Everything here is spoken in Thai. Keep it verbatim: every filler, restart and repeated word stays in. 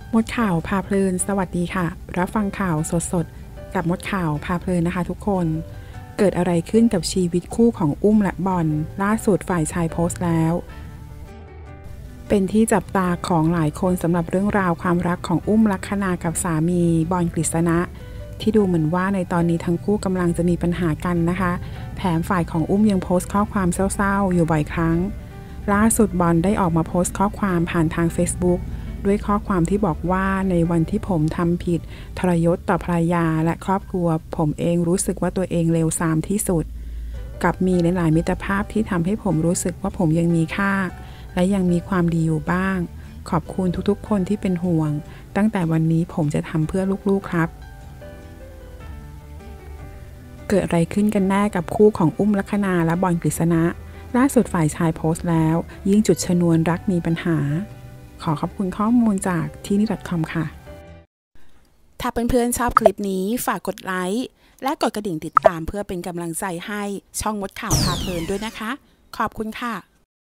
มดข่าวพาเพลินสวัสดีค่ะรับฟังข่าวสดๆกับมดข่าวพาเพลินนะคะทุกคนเกิดอะไรขึ้นกับชีวิตคู่ของอุ้มและบอลล่าสุดฝ่ายชายโพสต์แล้วเป็นที่จับตาของหลายคนสำหรับเรื่องราวความรักของอุ้มลักษณากับสามีบอลกฤษณะที่ดูเหมือนว่าในตอนนี้ทั้งคู่กำลังจะมีปัญหากันนะคะแถมฝ่ายของอุ้มยังโพสต์ข้อความเศร้าๆอยู่บ่อยครั้งล่าสุดบอลได้ออกมาโพสต์ข้อความผ่านทาง Facebookด้วยข้อความที่บอกว่าในวันที่ผมทำผิดทรยศต่อภรรยาและครอบครัวผมเองรู้สึกว่าตัวเองเลวทรามที่สุดกับมีหลายๆมิตรภาพที่ทำให้ผมรู้สึกว่าผมยังมีค่าและยังมีความดีอยู่บ้างขอบคุณทุกๆคนที่เป็นห่วงตั้งแต่วันนี้ผมจะทำเพื่อลูกๆครับเกิดอะไรขึ้นกันแน่กับคู่ของอุ้มลักษณาและบอลกฤษณะล่าสุดฝ่ายชายโพสต์แล้วยิ่งจุดชนวนรักมีปัญหาขอขอบคุณข้อมูลจากที่นี่ .com ค่ะถ้าเพื่อนๆชอบคลิปนี้ฝากกดไลค์และกดกระดิ่งติดตามเพื่อเป็นกำลังใจให้ช่องมดข่าวพาเพลินด้วยนะคะขอบคุณค่ะ